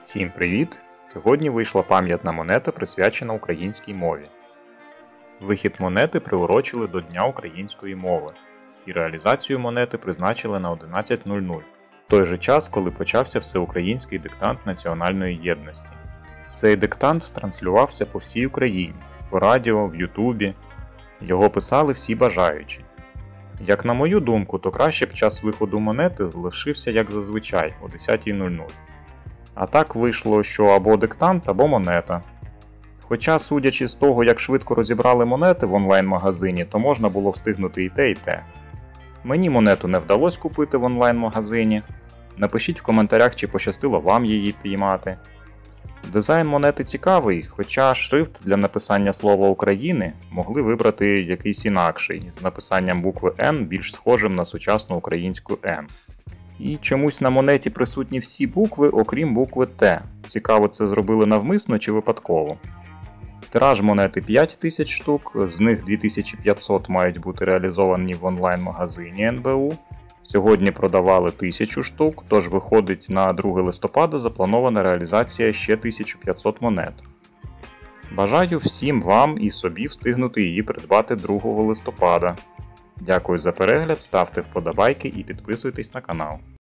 Всім привіт! Сьогодні вийшла пам'ятна монета, присвячена українській мові. Вихід монети приурочили до Дня української мови, і реалізацію монети призначили на 11:00, в той же час, коли почався всеукраїнський диктант національної єдності. Цей диктант транслювався по всій Україні, по радіо, в Ютубі. Його писали всі бажаючі. Як на мою думку, то краще б час виходу монети залишився як зазвичай, о 10:00. А так вийшло, що або диктант, або монета. Хоча, судячи з того, як швидко розібрали монети в онлайн-магазині, то можна було встигнути і те, і те. Мені монету не вдалося купити в онлайн-магазині. Напишіть в коментарях, чи пощастило вам її піймати. Дизайн монети цікавий, хоча шрифт для написання слова України могли вибрати якийсь інакший, з написанням букви N більш схожим на сучасну українську Н. І чомусь на монеті присутні всі букви, окрім букви Т. Цікаво, це зробили навмисно чи випадково. Тираж монети 5000 штук, з них 2500 мають бути реалізовані в онлайн-магазині НБУ. Сьогодні продавали 1000 штук, тож виходить на 2 листопада запланована реалізація ще 1500 монет. Бажаю всім вам і собі встигнути її придбати 2 листопада. Дякую за перегляд, ставте вподобайки і підписуйтесь на канал.